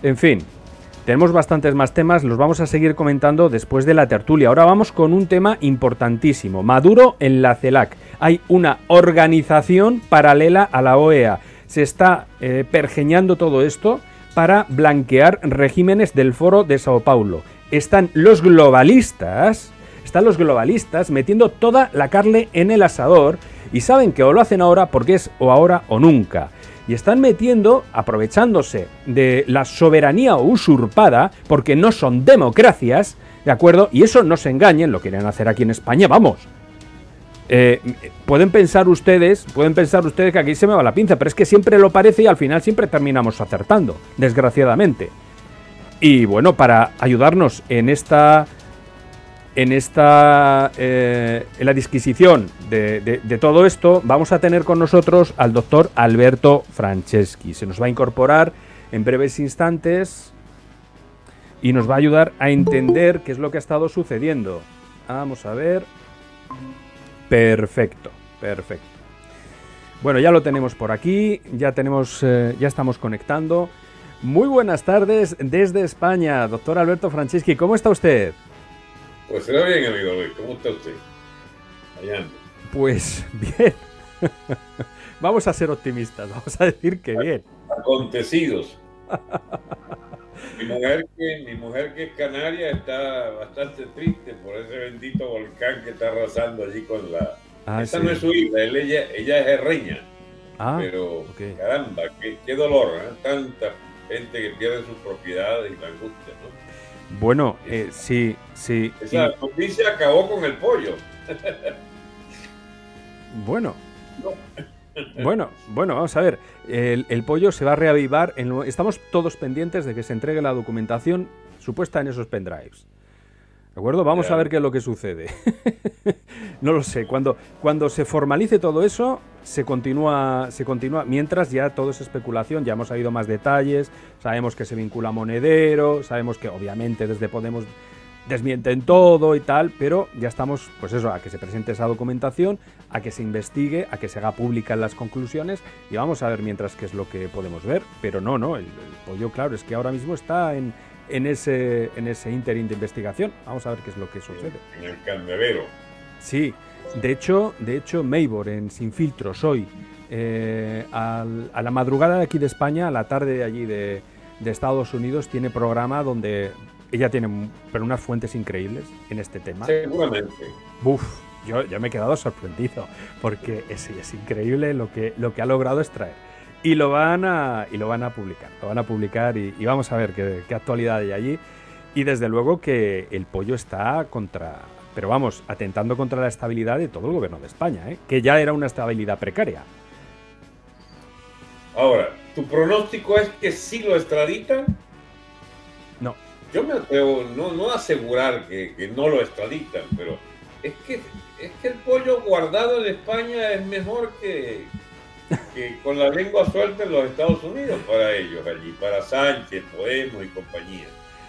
En fin, tenemos bastantes más temas, los vamos a seguir comentando después de la tertulia. Ahora vamos con un tema importantísimo. Maduro en la CELAC. Hay una organización paralela a la OEA. Se está pergeñando todo esto para blanquear regímenes del Foro de Sao Paulo. Están los globalistas metiendo toda la carne en el asador y saben que o lo hacen ahora porque es o ahora o nunca. Y están metiendo, aprovechándose de la soberanía usurpada, porque no son democracias, ¿de acuerdo? Y eso no se engañen, lo quieren hacer aquí en España, vamos. Pueden pensar ustedes que aquí se me va la pinza, pero es que siempre lo parece y al final siempre terminamos acertando, desgraciadamente. Y bueno, para ayudarnos en la disquisición de todo esto, vamos a tener con nosotros al doctor Alberto Franceschi. Se nos va a incorporar en breves instantes y nos va a ayudar a entender qué es lo que ha estado sucediendo. Vamos a ver. Perfecto. Bueno, ya lo tenemos por aquí, ya estamos conectando. Muy buenas tardes desde España, doctor Alberto Franceschi. ¿Cómo está usted? Pues será bien, amigo Luis. ¿Cómo está usted? Allá ando. Pues bien. Vamos a ser optimistas, vamos a decir que bien. Acontecidos. Mi mujer que es canaria está bastante triste por ese bendito volcán que está arrasando allí con la... Esa sí. No es su hija, ella es herreña. Pero, okay. Caramba, qué dolor, ¿eh? Tanta gente que pierde sus propiedades y la angustia, ¿no? Bueno, sí. Esa noticia acabó con el pollo. Bueno, vamos a ver. El pollo se va a reavivar. Estamos todos pendientes de que se entregue la documentación supuesta en esos pendrives. ¿De acuerdo? Vamos a ver qué es lo que sucede. No lo sé. Cuando se formalice todo eso, se continúa. Mientras ya todo es especulación. Ya hemos sabido más detalles. Sabemos que se vincula a Monedero. Sabemos que obviamente desde Podemos desmienten todo y tal. Pero ya estamos, pues eso, a que se presente esa documentación, a que se investigue, a que se haga pública las conclusiones. Y vamos a ver mientras qué es lo que podemos ver. Pero no. El pollo, claro, es que ahora mismo está en ese ínterin de investigación. Vamos a ver qué es lo que sucede. En el candelero. Sí, de hecho Meibor en Sin Filtros hoy, a la madrugada de aquí de España, a la tarde de allí de Estados Unidos, tiene programa donde ella tiene pero unas fuentes increíbles en este tema. Seguramente. Yo me he quedado sorprendido porque es increíble lo que ha logrado extraer. Y lo van a publicar y vamos a ver qué actualidad hay allí. Y desde luego que el pollo está atentando contra la estabilidad de todo el gobierno de España, que ya era una estabilidad precaria. Ahora, ¿tu pronóstico es que sí lo extraditan? No. Yo me atrevo no a asegurar que no lo extraditan, pero es que el pollo guardado en España es mejor que con la lengua suelta en los Estados Unidos para ellos allí, para Sánchez, Podemos y compañía.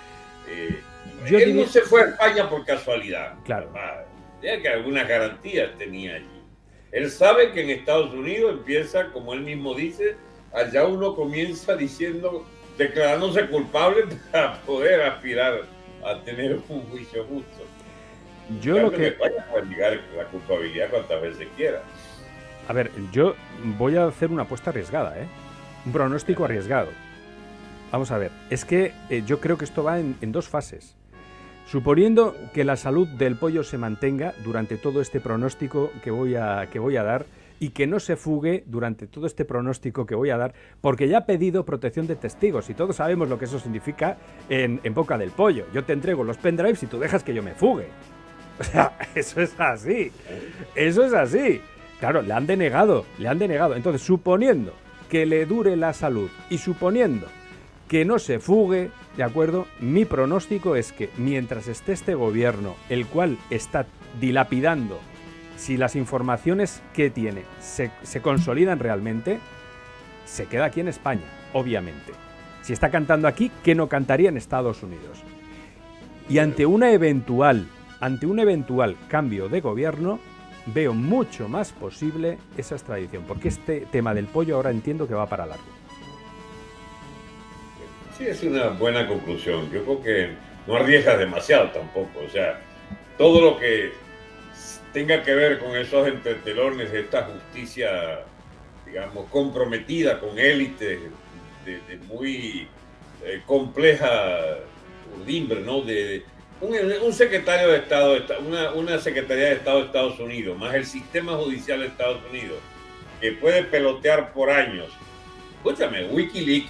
Él no se fue a España por casualidad. Claro. Ya que algunas garantías tenía allí. Él sabe que en Estados Unidos empieza, como él mismo dice, allá uno comienza declarándose culpable para poder aspirar a tener un juicio justo. En España puede negar la culpabilidad cuantas veces quiera. A ver, yo voy a hacer una apuesta arriesgada, un pronóstico arriesgado. Vamos a ver, es que yo creo que esto va en dos fases. Suponiendo que la salud del pollo se mantenga durante todo este pronóstico que voy a dar y que no se fugue durante todo este pronóstico que voy a dar, porque ya ha pedido protección de testigos y todos sabemos lo que eso significa en boca del pollo. Yo te entrego los pendrives y tú dejas que yo me fugue. O sea, eso es así. Claro, le han denegado. Entonces, suponiendo que le dure la salud y suponiendo que no se fugue, ¿de acuerdo? Mi pronóstico es que mientras esté este gobierno, el cual está dilapidando, si las informaciones que tiene se consolidan realmente, se queda aquí en España, obviamente. Si está cantando aquí, ¿qué no cantaría en Estados Unidos? Y ante un eventual cambio de gobierno, veo mucho más posible esa extradición, porque este tema del pollo ahora entiendo que va para largo. Sí, es una buena conclusión. Yo creo que no arriesgas demasiado tampoco. O sea, todo lo que tenga que ver con esos entretelones, esta justicia, digamos, comprometida con élites de muy compleja urdimbre, ¿no? Un secretario de Estado, una Secretaría de Estado de Estados Unidos, más el sistema judicial de Estados Unidos, que puede pelotear por años. Escúchame, Wikileaks,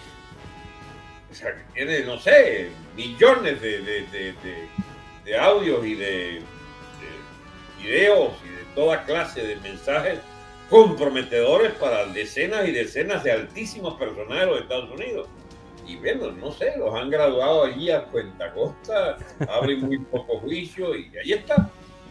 o sea, que tiene, no sé, millones de audios y de videos y de toda clase de mensajes comprometedores para decenas y decenas de altísimos personajes de los Estados Unidos. Y bueno, no sé, los han graduado allí a cuentagotas, abren muy poco juicio y ahí está.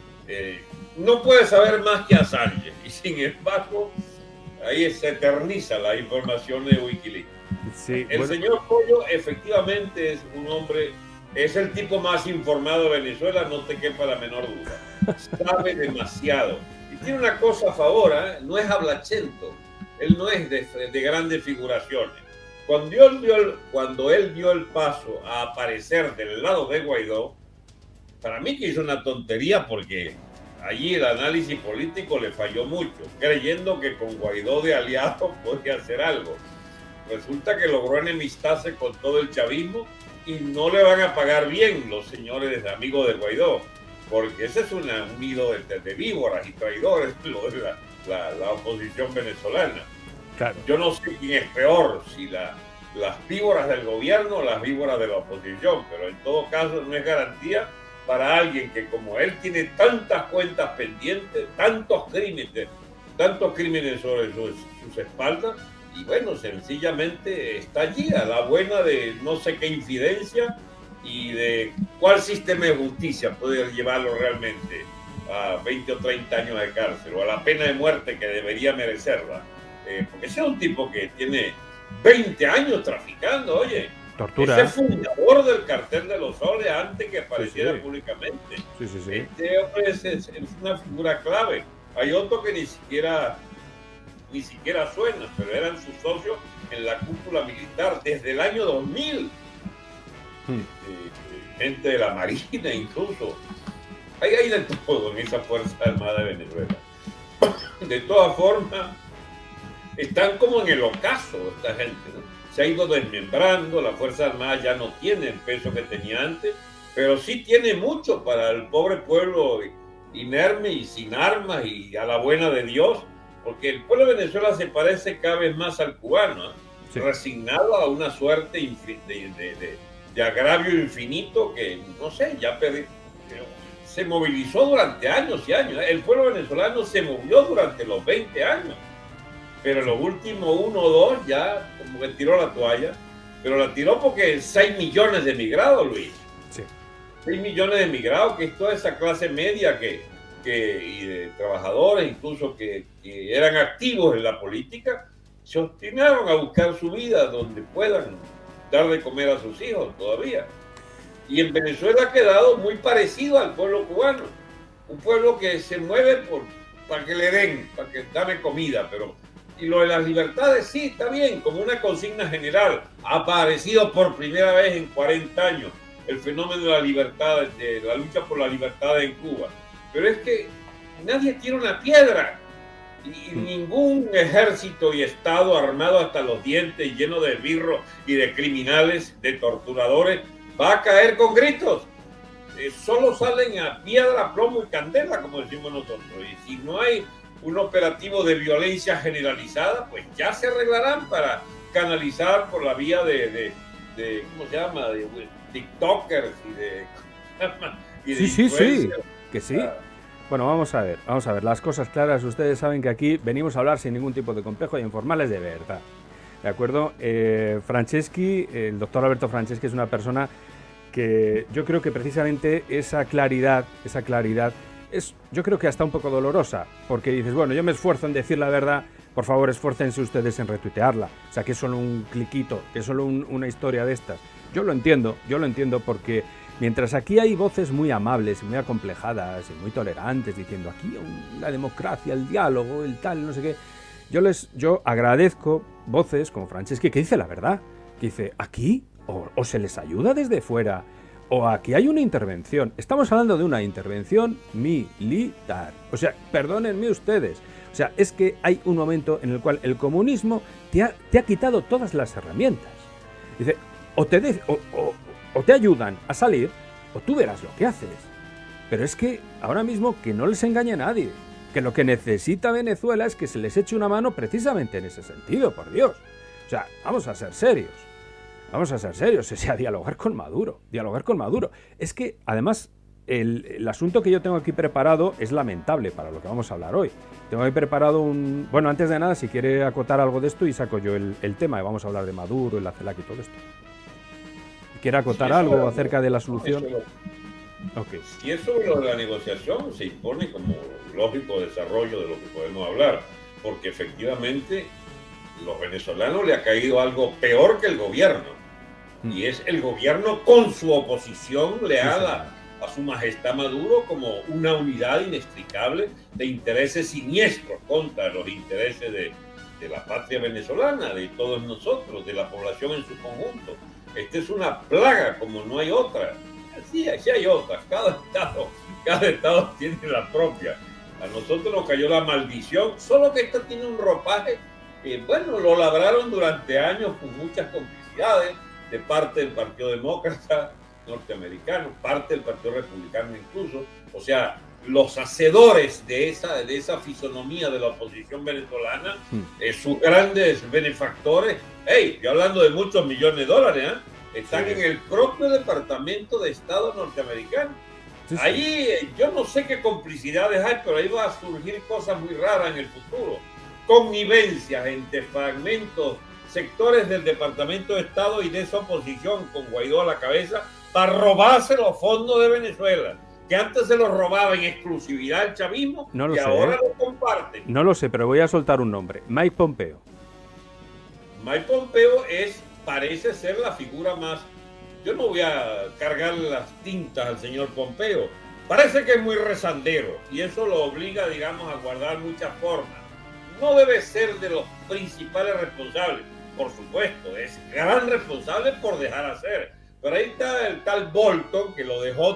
No puede saber más que Assange y sin embargo ahí se eterniza la información de Wikileaks. Sí, el señor Pollo efectivamente es un hombre, es el tipo más informado de Venezuela, no te quepa la menor duda. Sabe demasiado. Y tiene una cosa a favor, no es hablachento, él no es de grandes figuraciones. Cuando él dio el paso a aparecer del lado de Guaidó, para mí que hizo una tontería porque allí el análisis político le falló mucho, creyendo que con Guaidó de aliado podía hacer algo. Resulta que logró enemistarse con todo el chavismo y no le van a pagar bien los señores amigos de Guaidó, porque ese es un nido de víboras y traidores, lo de la oposición venezolana. Claro. Yo no sé quién es peor, si las víboras del gobierno o las víboras de la oposición, pero en todo caso no es garantía para alguien que como él tiene tantas cuentas pendientes, tantos crímenes sobre sus espaldas, y bueno, sencillamente está allí a la buena de no sé qué infidencia y de cuál sistema de justicia puede llevarlo realmente a 20 o 30 años de cárcel o a la pena de muerte que debería merecerla. Porque ese es un tipo que tiene 20 años traficando, oye. Tortura. Ese fundador del cartel de los soles antes que apareciera públicamente. Sí. Este hombre es una figura clave. Hay otro que ni siquiera suena, pero eran sus socios en la cúpula militar desde el año 2000. Gente de la Marina incluso. Hay de todo en esa Fuerza Armada de Venezuela. De todas formas, están como en el ocaso esta gente, ¿no? Se ha ido desmembrando, la Fuerza Armada ya no tiene el peso que tenía antes, pero sí tiene mucho para el pobre pueblo inerme y sin armas y a la buena de Dios, porque el pueblo de Venezuela se parece cada vez más al cubano, ¿eh? Sí. Resignado a una suerte de agravio infinito que, no sé, se movilizó durante años y años. El pueblo venezolano se movió durante los 20 años. Pero los últimos 1 o 2 ya como que tiró la toalla, pero la tiró porque 6 millones de emigrados, Luis. Sí. 6 millones de emigrados, que es toda esa clase media y de trabajadores, incluso que eran activos en la política, se obstinaron a buscar su vida donde puedan dar de comer a sus hijos todavía. Y en Venezuela ha quedado muy parecido al pueblo cubano, un pueblo que se mueve para que le den, para que dame comida, pero... Y lo de las libertades, sí, está bien, como una consigna general. Ha aparecido por primera vez en 40 años el fenómeno de la libertad, de la lucha por la libertad en Cuba. Pero es que nadie tiene una piedra. Y ningún ejército y Estado armado hasta los dientes, lleno de birros y de criminales, de torturadores, va a caer con gritos. Solo salen a piedra, plomo y candela, como decimos nosotros. Y si no hay un operativo de violencia generalizada, pues ya se arreglarán para canalizar por la vía de ¿cómo se llama? De tiktokers y de sí, que sí. Bueno, vamos a ver, las cosas claras. Ustedes saben que aquí venimos a hablar sin ningún tipo de complejo y informarles de verdad. ¿De acuerdo? Franceschi, el doctor Alberto Franceschi es una persona que yo creo que precisamente esa claridad es, yo creo que hasta un poco dolorosa, porque dices, bueno, yo me esfuerzo en decir la verdad, por favor esfuércense ustedes en retuitearla, o sea, que es solo un cliquito, que es solo una historia de estas. Yo lo entiendo porque mientras aquí hay voces muy amables, muy acomplejadas y muy tolerantes, diciendo aquí la democracia, el diálogo, el tal, no sé qué, yo agradezco voces como Franceschi que dice la verdad, que dice, aquí o se les ayuda desde fuera, o aquí hay una intervención. Estamos hablando de una intervención militar. O sea, perdónenme ustedes. O sea, es que hay un momento en el cual el comunismo te ha quitado todas las herramientas. Dice, o te ayudan a salir, o tú verás lo que haces. Pero es que ahora mismo que no les engañe a nadie. Que lo que necesita Venezuela es que se les eche una mano precisamente en ese sentido, por Dios. O sea, vamos a ser serios. Vamos a ser serios, o sea, dialogar con Maduro. Es que, además, el asunto que yo tengo aquí preparado es lamentable para lo que vamos a hablar hoy. Tengo aquí preparado un... Bueno, antes de nada, si quiere acotar algo de esto y saco yo el tema, y vamos a hablar de Maduro, el CELAC y todo esto. ¿Quiere acotar algo acerca de la solución? Okay. Y eso de la negociación se impone como lógico desarrollo de lo que podemos hablar, porque efectivamente los venezolanos le ha caído algo peor que el gobierno, y es el gobierno con su oposición leal a su majestad Maduro como una unidad inextricable de intereses siniestros contra los intereses de la patria venezolana, de todos nosotros, de la población en su conjunto. Esta es una plaga como no hay otra. Sí hay otras, cada estado tiene la propia. A nosotros nos cayó la maldición, solo que esta tiene un ropaje que, bueno, lo labraron durante años con muchas complicidades de parte del Partido Demócrata norteamericano, parte del Partido Republicano incluso. O sea, los hacedores de esa fisonomía de la oposición venezolana, sus grandes benefactores, yo hablando de muchos millones de dólares, están en el propio Departamento de Estado norteamericano. Allí yo no sé qué complicidades hay, pero ahí va a surgir cosas muy raras en el futuro. Connivencias entre fragmentos, sectores del Departamento de Estado y de esa oposición con Guaidó a la cabeza para robarse los fondos de Venezuela, que antes se los robaba en exclusividad el chavismo y ahora lo comparten. No lo sé, pero voy a soltar un nombre. Mike Pompeo. Mike Pompeo parece ser la figura más... Yo no voy a cargar las tintas al señor Pompeo. Parece que es muy rezandero y eso lo obliga, digamos, a guardar muchas formas. No debe ser de los principales responsables. Por supuesto, es gran responsable por dejar hacer. Pero ahí está el tal Bolton que lo dejó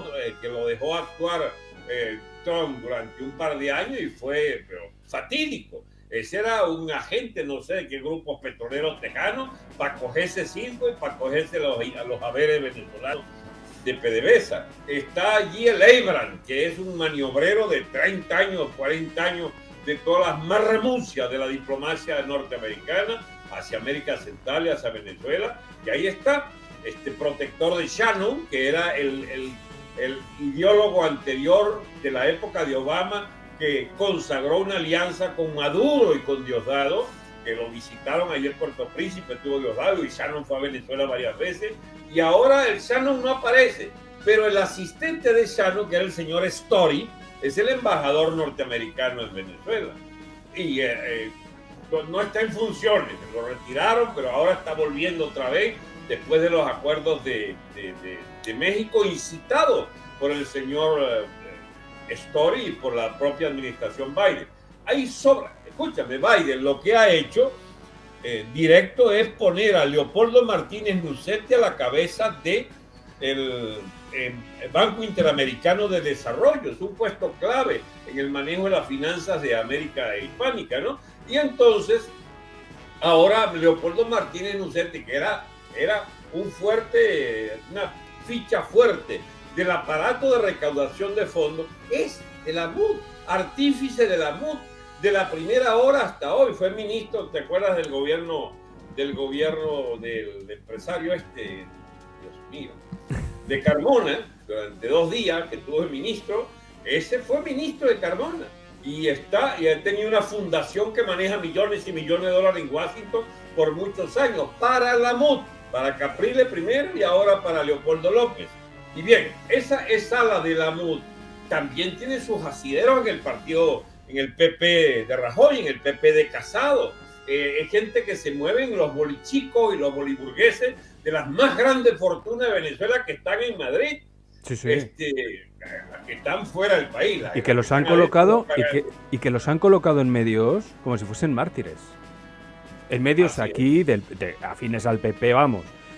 actuar Trump durante un par de años y fue fatídico. Ese era un agente, no sé de qué grupo petrolero tejano, para cogerse circo y para cogerse a los haberes venezolanos de PDVSA. Está allí el Abraham, que es un maniobrero de 30 años, 40 años, de todas las más renuncias de la diplomacia norteamericana hacia América Central y hacia Venezuela. Y ahí está este protector de Shannon, que era el ideólogo anterior de la época de Obama, que consagró una alianza con Maduro y con Diosdado, que lo visitaron ayer en Puerto Príncipe, estuvo Diosdado y Shannon fue a Venezuela varias veces, y ahora el Shannon no aparece, pero el asistente de Shannon, que era el señor Story, es el embajador norteamericano en Venezuela, y no está en funciones, lo retiraron, pero ahora está volviendo otra vez, después de los acuerdos de México, incitado por el señor Story y por la propia administración Biden. Ahí sobra, escúchame, Biden lo que ha hecho directo es poner a Leopoldo Martínez Nucetti a la cabeza del Banco Interamericano de Desarrollo. Es un puesto clave en el manejo de las finanzas de América Hispánica, ¿no? Y entonces, ahora Leopoldo Martínez Nucetti, que era una ficha fuerte del aparato de recaudación de fondos, es de la MUD, artífice de la MUD, de la primera hora hasta hoy. Fue ministro, ¿te acuerdas del gobierno del empresario Dios mío, de Carmona, durante 2 días que tuvo el ministro? Ese fue ministro de Carmona y ha tenido una fundación que maneja millones y millones de dólares en Washington por muchos años, para la MUD, para Capriles primero y ahora para Leopoldo López. Y bien, esa ala de la MUD también tiene sus asideros en el partido, en el PP de Rajoy, en el PP de Casado. Es gente que se mueve en los bolichicos y los boliburgueses de las más grandes fortunas de Venezuela que están en Madrid. Sí. Que están fuera del país. Y que los han colocado y que los han colocado en medios como si fuesen mártires. En medios aquí afines al PP, vamos.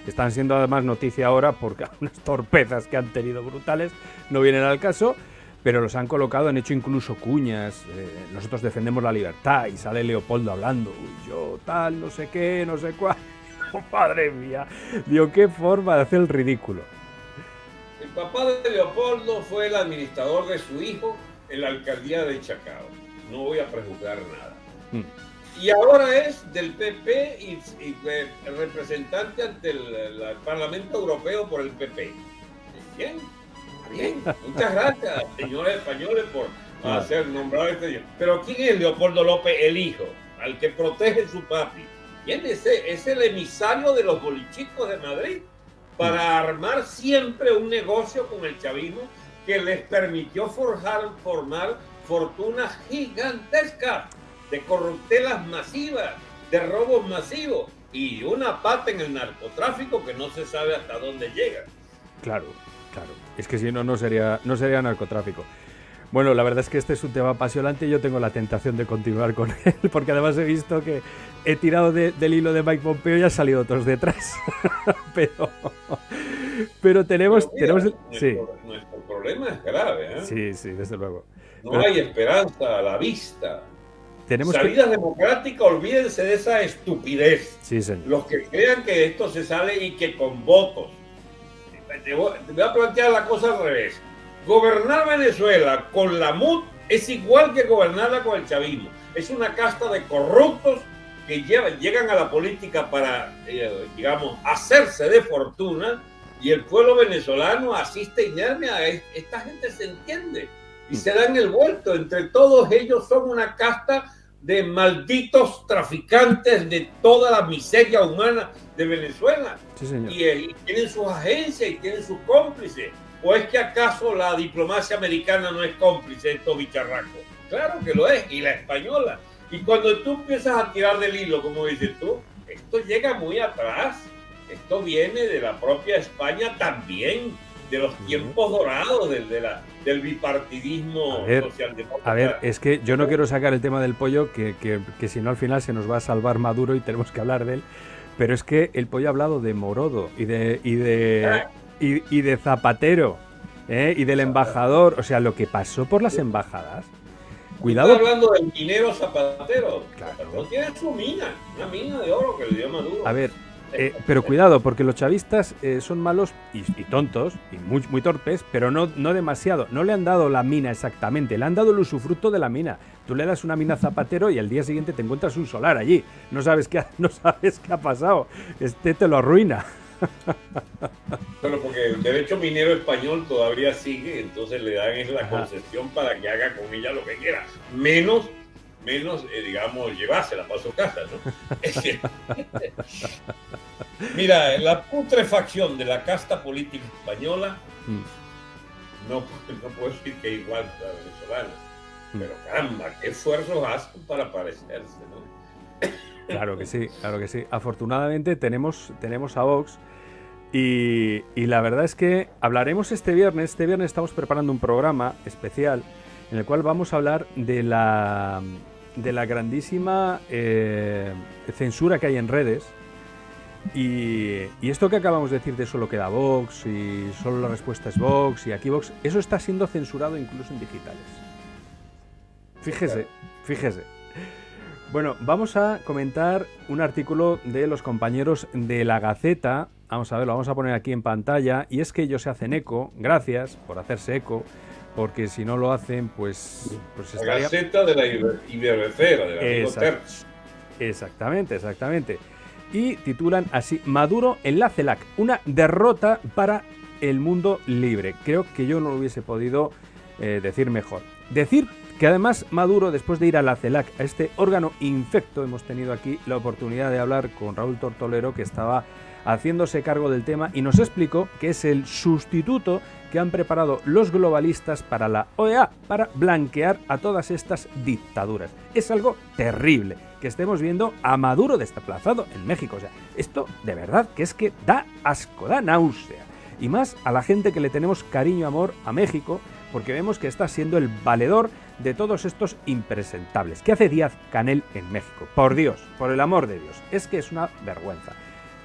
están siendo además noticia ahora porque unas torpezas que han tenido brutales no vienen al caso, pero los han colocado, han hecho incluso cuñas, nosotros defendemos la libertad, y sale Leopoldo hablando, yo tal, no sé qué, no sé cuál. Oh, madre mía, digo, qué forma de hacer el ridículo. El papá de Leopoldo fue el administrador de su hijo en la alcaldía de Chacao. No voy a prejuzgar nada. Y ahora es del PP y el representante ante el Parlamento Europeo por el PP. Bien, bien. Muchas gracias, señores españoles, por hacer nombrar este día. Pero ¿quién es Leopoldo López, el hijo, al que protege su papi? ¿Quién es el emisario de los bolichicos de Madrid para armar siempre un negocio con el chavismo que les permitió formar fortunas gigantescas de corruptelas masivas, de robos masivos y una pata en el narcotráfico que no se sabe hasta dónde llega? Claro, claro. Es que si no, no sería narcotráfico. Bueno, la verdad es que este es un tema apasionante y yo tengo la tentación de continuar con él, porque además he visto que he tirado del hilo de Mike Pompeo y han salido otros detrás. pero tenemos... Nuestro problema es grave, ¿eh? Sí, sí, desde luego. No hay esperanza a la vista. Salidas democráticas, olvídense de esa estupidez. Sí, señor. Los que crean que esto se sale y que con votos. Te voy a plantear la cosa al revés. Gobernar Venezuela con la MUD es igual que gobernarla con el chavismo. Es una casta de corruptos que llegan a la política para, digamos, hacerse de fortuna, y el pueblo venezolano asiste inerme a esta gente, se entiende, y se dan el vuelto. Entre todos ellos son una casta de malditos traficantes de toda la miseria humana de Venezuela. Sí, señor. Y tienen sus agencias y tienen sus cómplices. ¿O es que acaso la diplomacia americana no es cómplice de estos bicharracos? Claro que lo es, y la española. Y cuando tú empiezas a tirar del hilo, como dices tú, esto llega muy atrás. Esto viene de la propia España también, de los tiempos dorados del bipartidismo socialdemócrata. A ver, es que yo no quiero sacar el tema del pollo, que si no al final se nos va a salvar Maduro y tenemos que hablar de él, pero es que el pollo ha hablado de Morodo y de Zapatero, y del embajador, o sea, lo que pasó por las embajadas. Cuidado. Estoy hablando del minero Zapatero. Claro. Zapatero tiene su mina, una mina de oro que le dio Maduro. A ver, pero cuidado, porque los chavistas son malos y tontos y muy, muy torpes, pero no demasiado. No le han dado la mina exactamente, le han dado el usufructo de la mina. Tú le das una mina a Zapatero y al día siguiente te encuentras un solar allí. No sabes qué ha pasado. Te lo arruina. Bueno, porque el derecho minero español todavía sigue, entonces le dan la concesión para que haga con ella lo que quiera, menos digamos, llevársela para su casa, ¿no? Mira, la putrefacción de la casta política española no puedo decir que es igual que la venezolana, pero caramba, qué esfuerzos hacen para parecerse, ¿no? Claro que sí, claro que sí. Afortunadamente tenemos a Vox. Y la verdad es que hablaremos este viernes estamos preparando un programa especial en el cual vamos a hablar de la grandísima censura que hay en redes, y esto que acabamos de decir de solo queda Vox y solo la respuesta es Vox y aquí Vox, eso está siendo censurado incluso en digitales. Fíjese. Bueno, vamos a comentar un artículo de los compañeros de La Gaceta. Vamos a ver, lo vamos a poner aquí en pantalla. Y es que ellos se hacen eco. Gracias por hacerse eco. Porque si no lo hacen, pues estaría... La Gaceta de la Iberbecera, de la Terch. Exactamente. Y titulan así: Maduro en la CELAC, una derrota para el mundo libre. Creo que yo no lo hubiese podido decir mejor. Decir que además Maduro, después de ir a la CELAC, a este órgano infecto, hemos tenido aquí la oportunidad de hablar con Raúl Tortolero, que estaba haciéndose cargo del tema, y nos explicó que es el sustituto que han preparado los globalistas para la OEA, para blanquear a todas estas dictaduras. Es algo terrible que estemos viendo a Maduro desplazado en México. O sea, esto de verdad que es que da asco, da náusea. Y más a la gente que le tenemos cariño y amor a México, porque vemos que está siendo el valedor de todos estos impresentables. ¿Qué hace Díaz-Canel en México? Por Dios, por el amor de Dios, es que es una vergüenza.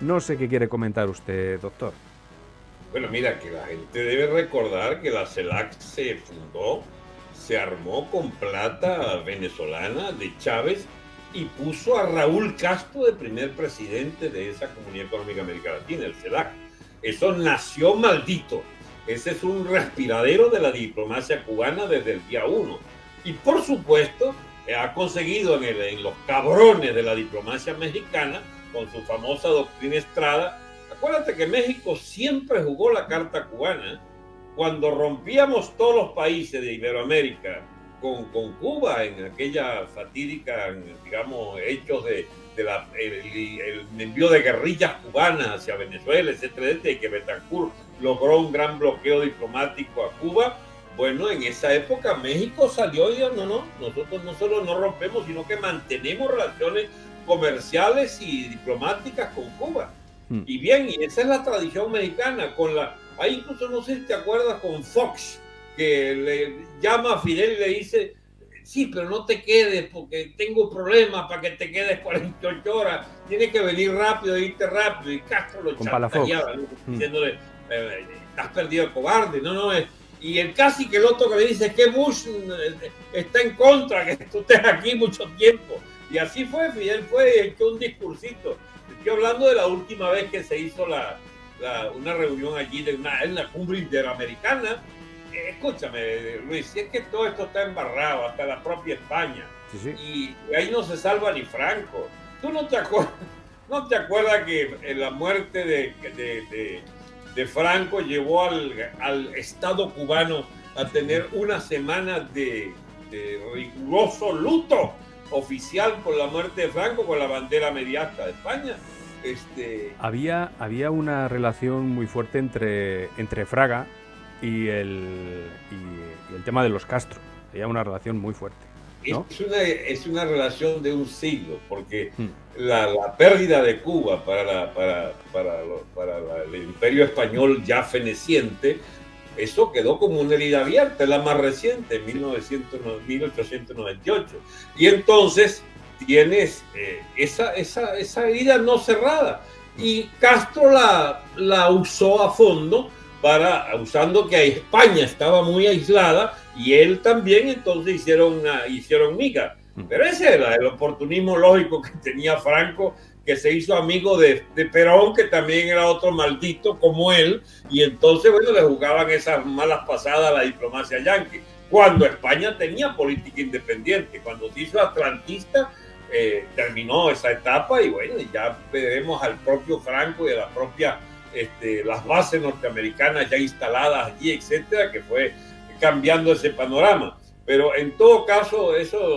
No sé qué quiere comentar usted, doctor. Bueno, mira, que la gente debe recordar que la CELAC se fundó, se armó con plata venezolana de Chávez y puso a Raúl Castro de primer presidente de esa Comunidad Económica América Latina, el CELAC. Eso nació maldito. Ese es un respiradero de la diplomacia cubana desde el día 1. Y por supuesto, ha conseguido en los cabrones de la diplomacia mexicana, con su famosa doctrina Estrada. Acuérdate que México siempre jugó la carta cubana. Cuando rompíamos todos los países de Iberoamérica con Cuba en aquella fatídica, digamos, hechos el envío de guerrillas cubanas hacia Venezuela, etcétera, y que Betancourt logró un gran bloqueo diplomático a Cuba. Bueno, en esa época México salió y dijo, no, nosotros no solo no rompemos, sino que mantenemos relaciones comerciales y diplomáticas con Cuba. Y bien, y esa es la tradición mexicana. Ahí incluso, no sé si te acuerdas, con Fox, que le llama a Fidel y le dice, sí, pero no te quedes porque tengo problemas para que te quedes 48 horas, tienes que venir rápido, irte rápido. Y Castro lo chantajeaba, diciéndole, estás perdido, cobarde. Y el casi que el otro que le dice que Bush está en contra, que tú estés aquí mucho tiempo. Y así fue, Fidel fue y echó un discursito. Estoy hablando de la última vez que se hizo una reunión allí en la cumbre interamericana. Escúchame, Luis, si es que todo esto está embarrado, hasta la propia España. Sí. Y ahí no se salva ni Franco. ¿Tú no te acuerdas que la muerte de Franco llevó al Estado cubano a tener una semana de riguroso luto oficial por la muerte de Franco, con la bandera mediasta de España? Había una relación muy fuerte entre Fraga y el tema de los Castro. Había una relación muy fuerte, ¿no? Es una relación de un siglo, porque la pérdida de Cuba para el Imperio Español ya feneciente, eso quedó como una herida abierta, la más reciente, en 1898. Y entonces tienes esa herida no cerrada. Y Castro la usó a fondo, usando que España estaba muy aislada, y él también, entonces hicieron miga. Pero ese era el oportunismo lógico que tenía Franco, que se hizo amigo de Perón, que también era otro maldito como él, y entonces, bueno, le jugaban esas malas pasadas a la diplomacia yanqui, cuando España tenía política independiente. Cuando se hizo atlantista, terminó esa etapa, y bueno, ya veremos al propio Franco y a la propia, las bases norteamericanas ya instaladas allí, etcétera, que fue cambiando ese panorama. Pero en todo caso,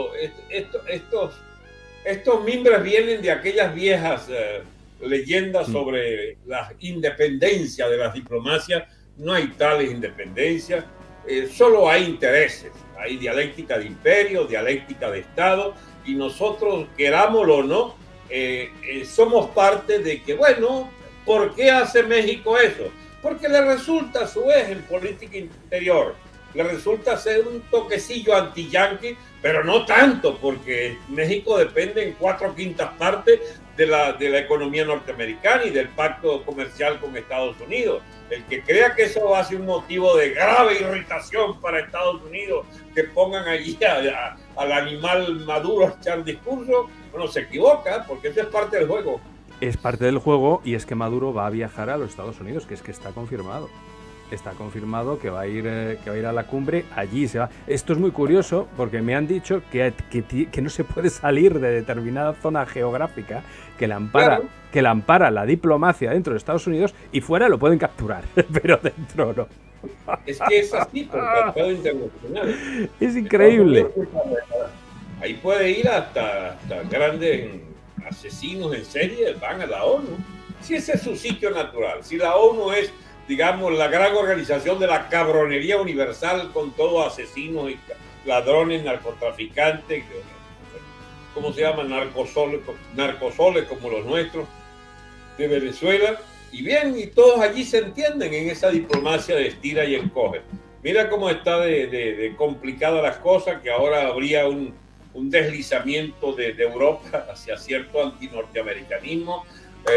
estos mimbres vienen de aquellas viejas leyendas sobre la independencia de las diplomacias. No hay tales independencias, solo hay intereses, hay dialéctica de imperio, dialéctica de Estado, y nosotros, querámoslo o no, somos parte de que, bueno, ¿por qué hace México eso? Porque le resulta, a su vez, en política interior, le resulta ser un toquecillo anti-yanqui, pero no tanto, porque México depende en 4/5 partes de la economía norteamericana y del pacto comercial con Estados Unidos. El que crea que eso va a ser un motivo de grave irritación para Estados Unidos, que pongan allí al animal Maduro a echar discurso, bueno, se equivoca, porque eso es parte del juego. Es parte del juego, y es que Maduro va a viajar a los Estados Unidos, que es que está confirmado. Está confirmado que va a ir a la cumbre, allí se va. Esto es muy curioso, porque me han dicho que no se puede salir de determinada zona geográfica que la ampara la diplomacia dentro de Estados Unidos, y fuera lo pueden capturar, pero dentro no. Es que es así, por el tratado internacional. Es increíble. Ahí puede ir hasta grandes asesinos en serie, van a la ONU. Si ese es su sitio natural, si la ONU es, digamos, la gran organización de la cabronería universal, con todos asesinos y ladrones, narcotraficantes, ¿cómo se llaman? Narcosoles como los nuestros de Venezuela. Y bien, y todos allí se entienden en esa diplomacia de estira y encoge. Mira cómo está de complicadas las cosas, que ahora habría un deslizamiento de Europa hacia cierto antinorteamericanismo.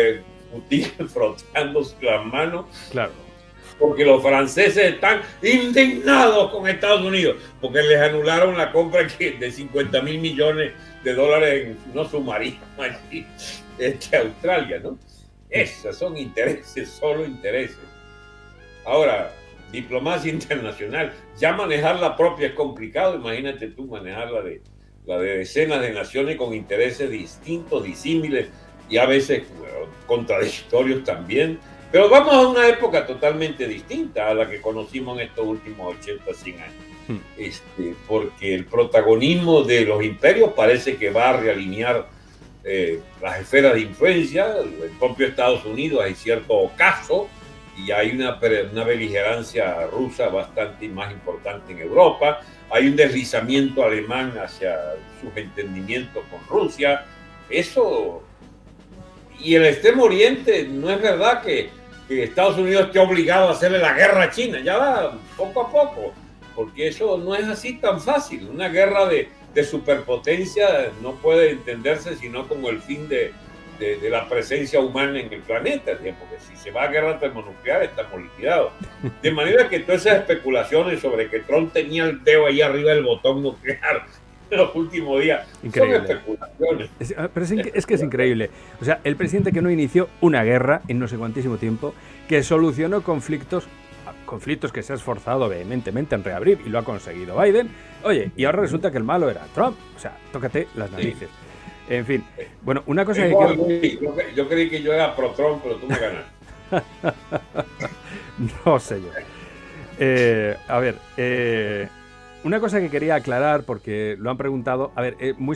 Putin frotándose las manos. Claro. Porque los franceses están indignados con Estados Unidos, porque les anularon la compra de 50 mil millones de dólares en unos submarinos allí, Australia, ¿no? Esos son intereses, solo intereses. Ahora, diplomacia internacional, ya manejar la propia es complicado, imagínate tú manejar la de decenas de naciones con intereses distintos, disímiles y a veces contradictorios también. Pero vamos a una época totalmente distinta a la que conocimos en estos últimos 80, 100 años. Porque el protagonismo de los imperios parece que va a realinear las esferas de influencia. El propio Estados Unidos hay cierto ocaso y hay una beligerancia rusa bastante más importante en Europa. Hay un deslizamiento alemán hacia sus entendimientos con Rusia. Eso... Y el Extremo Oriente, no es verdad que Estados Unidos esté obligado a hacerle la guerra a China, ya va poco a poco, porque eso no es así tan fácil. Una guerra de superpotencia no puede entenderse sino como el fin de la presencia humana en el planeta, porque si se va a guerra termonuclear estamos liquidados. De manera que todas esas especulaciones sobre que Trump tenía el dedo ahí arriba del botón nuclear en los últimos días increíble. Son especulaciones. Pero es que es increíble. O sea, el presidente que no inició una guerra en no sé cuantísimo tiempo, que solucionó conflictos que se ha esforzado vehementemente en reabrir y lo ha conseguido Biden. Oye, y ahora resulta que el malo era Trump. O sea, tócate las narices. Sí. En fin, bueno, una cosa yo creí que yo era pro Trump, pero tú me ganas. No sé yo. A ver, una cosa que quería aclarar, porque lo han preguntado, a ver,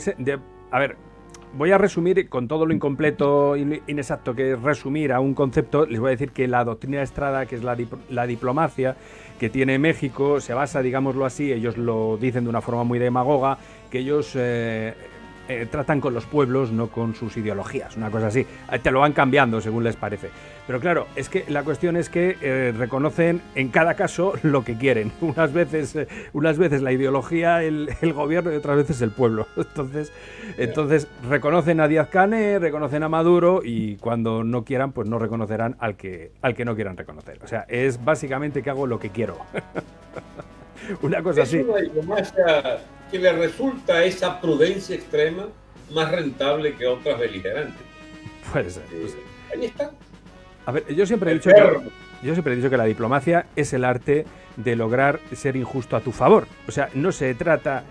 voy a resumir con todo lo incompleto, inexacto que es resumir a un concepto. Les voy a decir que la doctrina de Estrada, que es la diplomacia que tiene México, se basa, digámoslo así, ellos lo dicen de una forma muy demagoga, que ellos tratan con los pueblos, no con sus ideologías, una cosa así. Te lo van cambiando según les parece. Pero claro, es que la cuestión es que reconocen en cada caso lo que quieren. Unas veces la ideología, el gobierno, y otras veces el pueblo. Entonces reconocen a Díaz-Canel, reconocen a Maduro, y cuando no quieran, pues no reconocerán al que no quieran reconocer. O sea, es básicamente que hago lo que quiero. Una cosa así. Es una diplomacia que le resulta esa prudencia extrema más rentable que otras beligerantes. Puede ser. Ahí está. A ver, yo siempre he dicho que la diplomacia es el arte de lograr ser injusto a tu favor. O sea, no se trata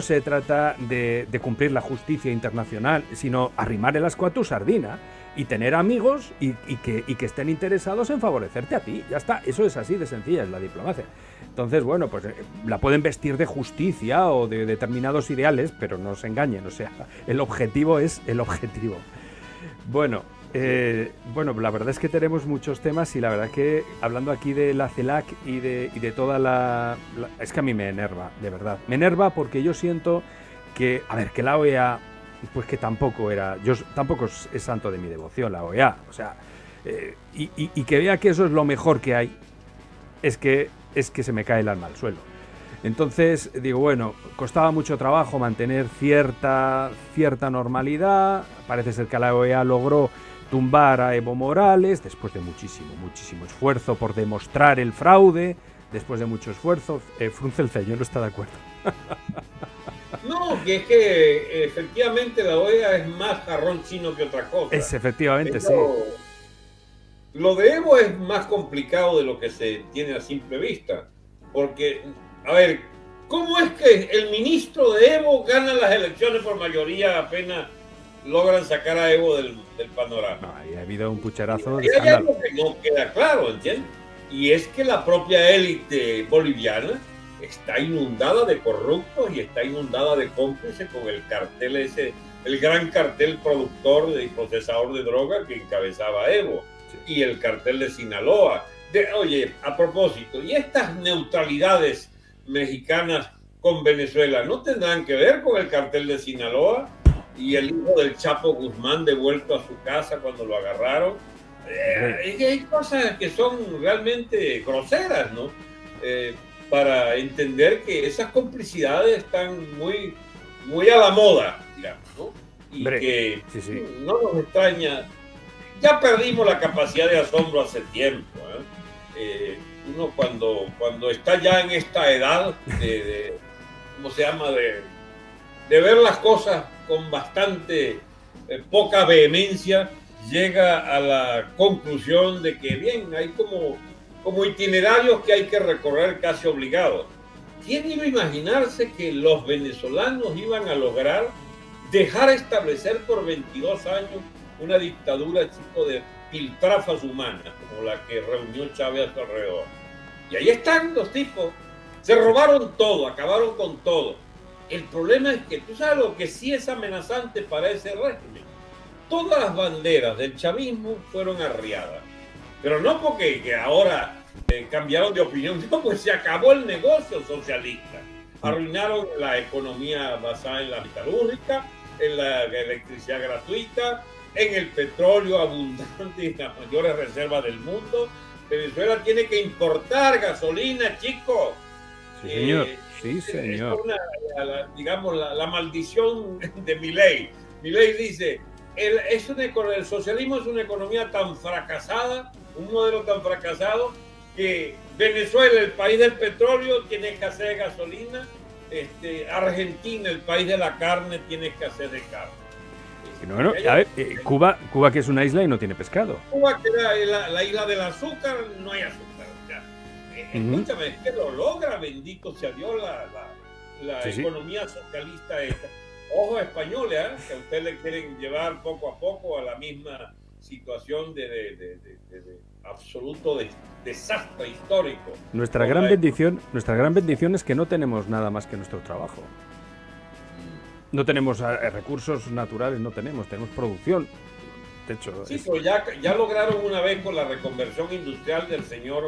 de cumplir la justicia internacional, sino arrimar el ascua a tu sardina y tener amigos y que estén interesados en favorecerte a ti. Ya está, eso es así de sencilla, es la diplomacia. Entonces, bueno, pues la pueden vestir de justicia o de determinados ideales, pero no se engañen, o sea, el objetivo es el objetivo. Bueno, la verdad es que tenemos muchos temas y la verdad es que hablando aquí de la CELAC y de toda es que a mí me enerva, de verdad. Me enerva porque yo siento que, a ver, que la OEA, pues que tampoco es santo de mi devoción la OEA, o sea, y que vea que eso es lo mejor que hay, es que se me cae el alma al suelo. Entonces digo, bueno, costaba mucho trabajo mantener cierta normalidad. Parece ser que la OEA logró tumbar a Evo Morales después de muchísimo esfuerzo por demostrar el fraude, después de mucho esfuerzo. Frunce el ceño, no está de acuerdo. No, que es que efectivamente la OEA es más jarrón chino que otra cosa. Es efectivamente, sí. Lo de Evo es más complicado de lo que se tiene a simple vista, porque, a ver, ¿cómo es que el ministro de Evo gana las elecciones por mayoría apenas logran sacar a Evo del panorama? No, ahí ha habido un pucherazo de escándalo. Hay algo que no queda claro, ¿entiendes? Y es que la propia élite boliviana está inundada de corruptos y está inundada de cómplices con el cartel ese, el gran cartel productor y procesador de droga que encabezaba Evo. Sí. Y el cartel de Sinaloa. Oye, a propósito, ¿y estas neutralidades mexicanas con Venezuela no tendrán que ver con el cartel de Sinaloa y el hijo del Chapo Guzmán devuelto a su casa cuando lo agarraron? Hay cosas que son realmente groseras, ¿no? Para entender que esas complicidades están muy a la moda, digamos, ¿no? Y que no nos extraña. ya perdimos la capacidad de asombro hace tiempo. Uno cuando está ya en esta edad ¿cómo se llama? De ver las cosas con bastante poca vehemencia, llega a la conclusión de que bien, hay como itinerarios que hay que recorrer casi obligados. ¿Quién iba a imaginarse que los venezolanos iban a lograr dejar establecer por 22 años una dictadura, chico, de piltrafas humanas, como la que reunió Chávez a su alrededor? Y ahí están los tipos, se robaron todo, acabaron con todo. El problema es que tú sabes lo que sí es amenazante para ese régimen. Todas las banderas del chavismo fueron arriadas, pero no porque que ahora cambiaron de opinión, no, pues se acabó el negocio socialista. Arruinaron la economía basada en la metalúrgica, en la electricidad gratuita, en el petróleo abundante y las mayores reservas del mundo. Venezuela tiene que importar gasolina, chicos. Sí, señor. Sí, señor. Digamos, la maldición de Milei. Milei dice, el socialismo es una economía tan fracasada, un modelo tan fracasado, que Venezuela, el país del petróleo, tiene escasez de gasolina. Argentina, el país de la carne, tiene escasez de carne. Bueno, a ver, Cuba, que es una isla y no tiene pescado. Cuba, que era la isla del azúcar, no hay azúcar. Escúchame, es que lo logra, bendito sea Dios, la economía socialista esta. Ojo, españoles, que a usted le quieren llevar poco a poco a la misma situación de absoluto desastre histórico. Nuestra gran bendición es que no tenemos nada más que nuestro trabajo. No tenemos recursos naturales, tenemos producción. De hecho, sí, pero ya lograron una vez con la reconversión industrial del señor,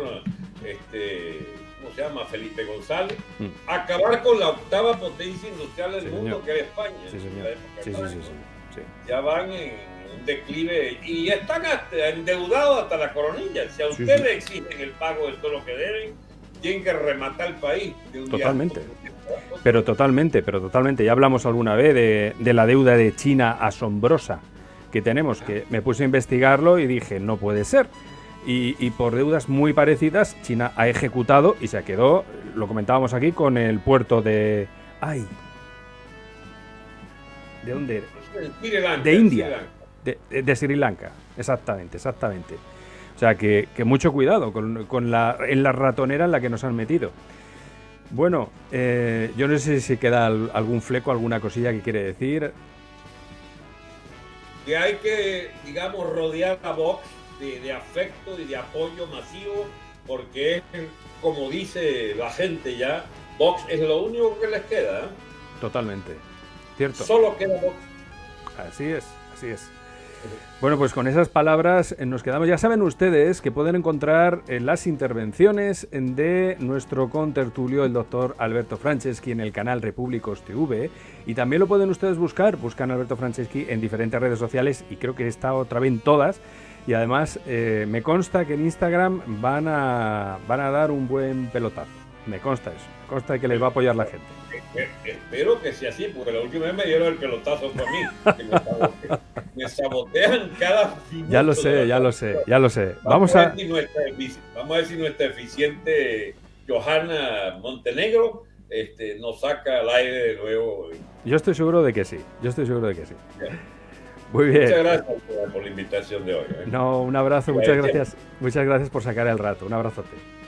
¿cómo se llama? Felipe González, acabar con la octava potencia industrial del mundo, señor, que era España. Sí, señor. Sí. Ya van en un declive y están endeudados hasta la coronilla. Si a usted le exigen el pago de todo lo que deben, tienen que rematar el país de un totalmente. Pero totalmente. Ya hablamos alguna vez de la deuda de China asombrosa que tenemos, que me puse a investigarlo y dije, no puede ser. Y por deudas muy parecidas, China ha ejecutado y se quedó, lo comentábamos aquí, con el puerto de... ¡Ay! ¿De dónde? De India. De Sri Lanka, exactamente. O sea, que mucho cuidado en la ratonera en la que nos han metido. Bueno, yo no sé si queda algún fleco, alguna cosilla que quiere decir. Que hay que, digamos, rodear a Vox de afecto y de apoyo masivo, porque es, como dice la gente ya, Vox es lo único que les queda. Totalmente, cierto. Solo queda Vox. Así es. Bueno, pues con esas palabras nos quedamos. Ya saben ustedes que pueden encontrar las intervenciones de nuestro contertulio, el doctor Alberto Franceschi, en el canal Repúblicos TV, y también lo pueden ustedes buscan Alberto Franceschi en diferentes redes sociales, y creo que está otra vez en todas, y además me consta que en Instagram van a dar un buen pelotazo. Me consta que les va a apoyar la gente. Espero que sea así, porque la última vez me dieron el pelotazo por mí, que me sabotean cada minuto. Ya lo sé. Vamos a ver si nuestra eficiente Johanna Montenegro nos saca al aire de nuevo. Yo estoy seguro de que sí. Muy bien. Muchas gracias por la invitación de hoy. No, un abrazo, muchas gracias por sacar el rato. Un abrazote.